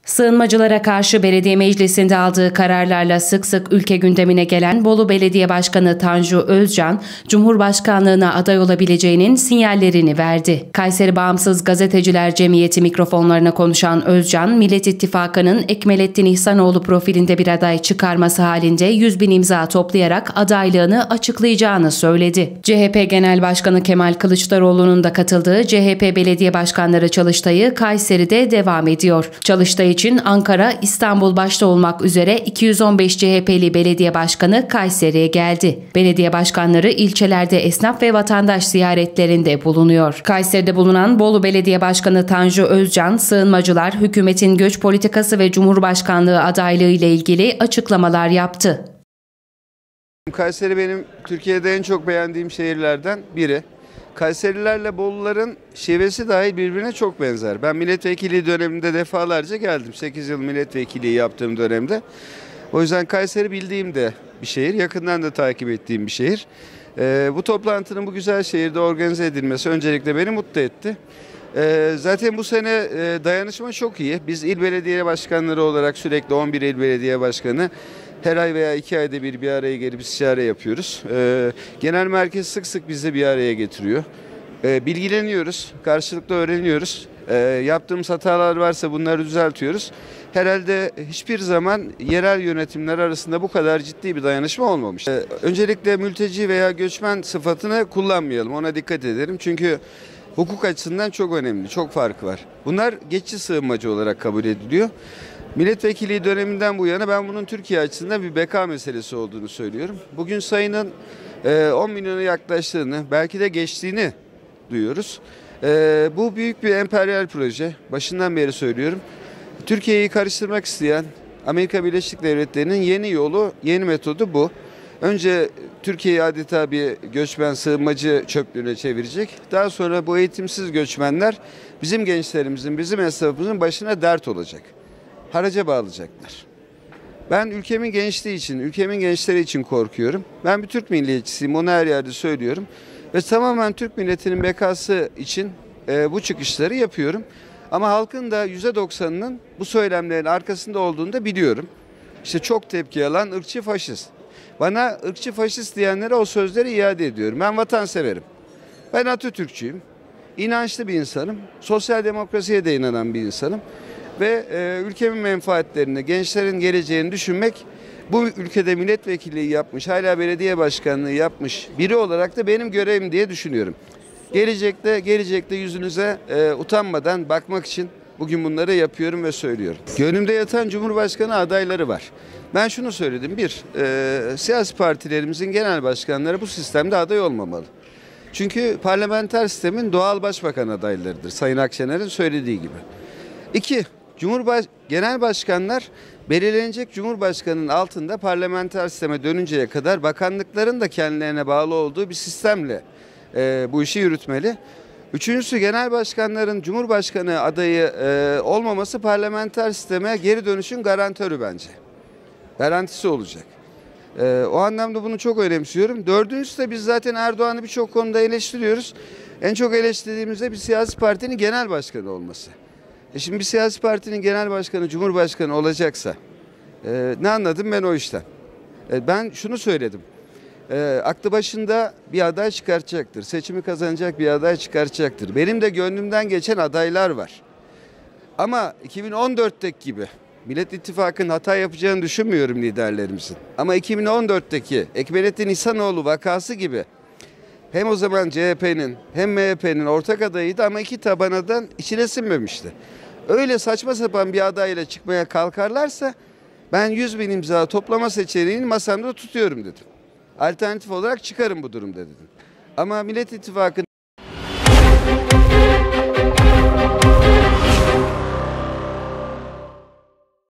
Sığınmacılara karşı belediye meclisinde aldığı kararlarla sık sık ülke gündemine gelen Bolu Belediye Başkanı Tanju Özcan, Cumhurbaşkanlığına aday olabileceğinin sinyallerini verdi. Kayseri Bağımsız Gazeteciler Cemiyeti mikrofonlarına konuşan Özcan, Millet İttifakı'nın Ekmelettin İhsanoğlu profilinde bir aday çıkarması halinde 100.000 imza toplayarak adaylığını açıklayacağını söyledi. CHP Genel Başkanı Kemal Kılıçdaroğlu'nun da katıldığı CHP Belediye Başkanları çalıştayı Kayseri'de devam ediyor. Çalıştay için Ankara, İstanbul başta olmak üzere 215 CHP'li belediye başkanı Kayseri'ye geldi. Belediye başkanları ilçelerde esnaf ve vatandaş ziyaretlerinde bulunuyor. Kayseri'de bulunan Bolu Belediye Başkanı Tanju Özcan, sığınmacılar, hükümetin göç politikası ve Cumhurbaşkanlığı adaylığı ile ilgili açıklamalar yaptı. Kayseri benim Türkiye'de en çok beğendiğim şehirlerden biri. Kayserilerle Boluların şivesi dahil birbirine çok benzer. Ben milletvekili döneminde defalarca geldim. 8 yıl milletvekili yaptığım dönemde. O yüzden Kayseri bildiğim de bir şehir. Yakından da takip ettiğim bir şehir. Bu toplantının bu güzel şehirde organize edilmesi öncelikle beni mutlu etti. Zaten bu sene dayanışma çok iyi. Biz il belediye başkanları olarak sürekli 11 il belediye başkanı her ay veya 2 ayda bir araya gelip istişare yapıyoruz. Genel merkez sık sık bizi bir araya getiriyor. Bilgileniyoruz, karşılıklı öğreniyoruz. Yaptığımız hatalar varsa bunları düzeltiyoruz. Herhalde hiçbir zaman yerel yönetimler arasında bu kadar ciddi bir dayanışma olmamış. Öncelikle mülteci veya göçmen sıfatını kullanmayalım, ona dikkat edelim. Çünkü hukuk açısından çok önemli, çok farkı var. Bunlar geçici sığınmacı olarak kabul ediliyor. Milletvekili döneminden bu yana ben bunun Türkiye açısından bir beka meselesi olduğunu söylüyorum. Bugün sayının 10 milyona yaklaştığını, belki de geçtiğini duyuyoruz. Bu büyük bir emperyal proje. Başından beri söylüyorum. Türkiye'yi karıştırmak isteyen Amerika Birleşik Devletleri'nin yeni yolu, yeni metodu bu. Önce Türkiye'yi adeta bir göçmen sığınmacı çöplüğüne çevirecek. Daha sonra bu eğitimsiz göçmenler bizim gençlerimizin, bizim esnafımızın başına dert olacak. Haraca bağlayacaklar. Ben ülkemin gençliği için, ülkemin gençleri için korkuyorum. Ben bir Türk milliyetçisiyim, onu her yerde söylüyorum. Ve tamamen Türk milletinin bekası için bu çıkışları yapıyorum. Ama halkın da %90'ının bu söylemlerin arkasında olduğunu da biliyorum. İşte çok tepki alan ırkçı faşist. Bana ırkçı faşist diyenlere o sözleri iade ediyorum. Ben vatanseverim. Ben Atatürkçüyüm. İnançlı bir insanım. Sosyal demokrasiye de inanan bir insanım. Ve ülkemin menfaatlerini, gençlerin geleceğini düşünmek, bu ülkede milletvekilliği yapmış, hala belediye başkanlığı yapmış biri olarak da benim görevim diye düşünüyorum. Gelecekte yüzünüze utanmadan bakmak için bugün bunları yapıyorum ve söylüyorum. Gönlümde yatan Cumhurbaşkanı adayları var. Ben şunu söyledim. Siyasi partilerimizin genel başkanları bu sistemde aday olmamalı. Çünkü parlamenter sistemin doğal başbakan adaylarıdır. Sayın Akşener'in söylediği gibi. 2. Genel başkanlar belirlenecek Cumhurbaşkanı'nın altında parlamenter sisteme dönünceye kadar bakanlıkların da kendilerine bağlı olduğu bir sistemle bu işi yürütmeli. Üçüncüsü, genel başkanların Cumhurbaşkanı adayı olmaması parlamenter sisteme geri dönüşün garantörü bence. Garantisi olacak. O anlamda bunu çok önemsiyorum. Dördüncüsü de biz zaten Erdoğan'ı birçok konuda eleştiriyoruz. En çok eleştirdiğimizde bir siyasi partinin genel başkanı olması. Şimdi bir siyasi partinin genel başkanı, cumhurbaşkanı olacaksa ne anladım ben o işten? Ben şunu söyledim. Aklı başında bir aday çıkartacaktır. Seçimi kazanacak bir aday çıkartacaktır. Benim de gönlümden geçen adaylar var. Ama 2014'teki gibi Millet İttifakı'nın hata yapacağını düşünmüyorum liderlerimizin. Ama 2014'teki Ekmelettin İhsanoğlu vakası gibi hem o zaman CHP'nin hem MHP'nin ortak adayıydı ama iki tabanadan içine sinmemişti. Öyle saçma sapan bir adayla çıkmaya kalkarlarsa ben 100.000 imza toplama seçeneğini masamda tutuyorum dedim. Alternatif olarak çıkarım bu durumda dedim. Ama Millet İttifakı'nın